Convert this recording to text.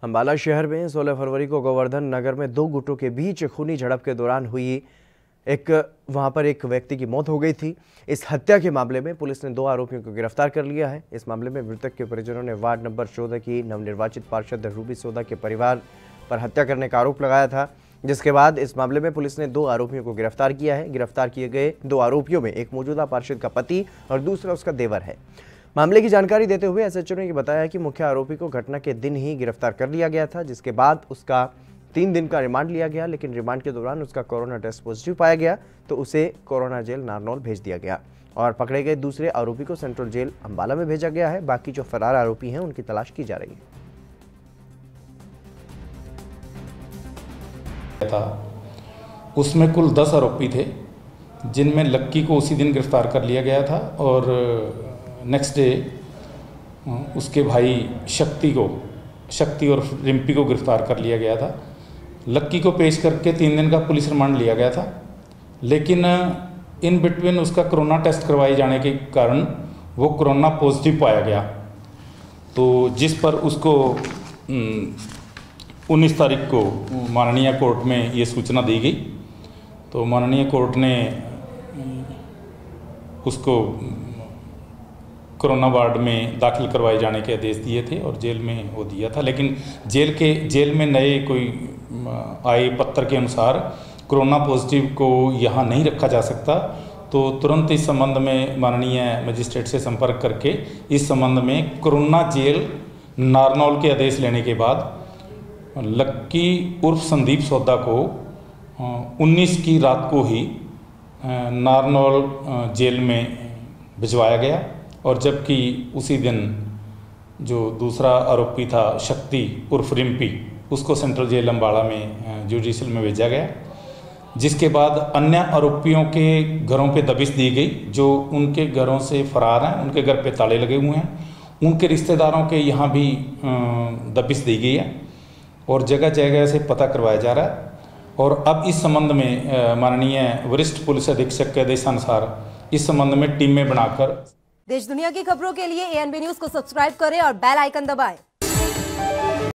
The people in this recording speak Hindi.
अंबाला शहर में 16 फरवरी को गोवर्धन नगर में दो गुटों के बीच खूनी झड़प के दौरान हुई वहां पर एक व्यक्ति की मौत हो गई थी। इस हत्या के मामले में पुलिस ने 2 आरोपियों को गिरफ्तार कर लिया है। इस मामले में मृतक के परिजनों ने वार्ड नंबर 14 की नवनिर्वाचित पार्षद रूबी सोदा के परिवार पर हत्या करने का आरोप लगाया था, जिसके बाद इस मामले में पुलिस ने 2 आरोपियों को गिरफ्तार किया है। गिरफ्तार किए गए 2 आरोपियों में एक मौजूदा पार्षद का पति और दूसरा उसका देवर है। मामले की जानकारी देते हुए एसएचओ ने बताया कि मुख्य आरोपी को घटना के दिन ही गिरफ्तार कर लिया गया था, जिसके बाद उसका 3 दिन का रिमांड लिया गया, लेकिन रिमांड के दौरान उसका कोरोना टेस्ट पॉजिटिव पाया गया तो उसे कोरोना जेल नारनौल भेज दिया गया और पकड़े गए दूसरे आरोपी को सेंट्रल जेल अंबाला में भेजा गया है। बाकी जो फरार आरोपी हैं उनकी तलाश की जा रही है। उसमें कुल 10 आरोपी थे, जिनमें लक्की को उसी दिन गिरफ्तार कर लिया गया था और नेक्स्ट डे उसके भाई शक्ति और रिम्पी को गिरफ्तार कर लिया गया था। लक्की को पेश करके 3 दिन का पुलिस रिमांड लिया गया था, लेकिन इन बिटवीन उसका कोरोना टेस्ट करवाए जाने के कारण वो कोरोना पॉजिटिव पाया गया, तो जिस पर उसको 19 तारीख को माननीय कोर्ट में ये सूचना दी गई। तो माननीय कोर्ट ने उसको कोरोना वार्ड में दाखिल करवाए जाने के आदेश दिए थे और जेल में वो दिया था, लेकिन जेल में नए कोई आए पत्र के अनुसार कोरोना पॉजिटिव को यहाँ नहीं रखा जा सकता, तो तुरंत इस संबंध में माननीय मजिस्ट्रेट से संपर्क करके इस संबंध में कोरोना जेल नारनौल के आदेश लेने के बाद लक्की उर्फ संदीप सोदा को 19 की रात को ही नारनौल जेल में भिजवाया गया और जबकि उसी दिन जो दूसरा आरोपी था शक्ति उर्फ रिम्पी, उसको सेंट्रल जेल अंबाला में जुडिशियल में भेजा गया, जिसके बाद अन्य आरोपियों के घरों पे दबिश दी गई। जो उनके घरों से फरार हैं, उनके घर पे ताले लगे हुए हैं, उनके रिश्तेदारों के यहाँ भी दबिश दी गई है और जगह जगह से पता करवाया जा रहा है। और अब इस संबंध में माननीय वरिष्ठ पुलिस अधीक्षक के आदेशानुसार इस संबंध में टीमें बनाकर देश दुनिया की खबरों के लिए ANB न्यूज को सब्सक्राइब करें और बेल आइकन दबाएं।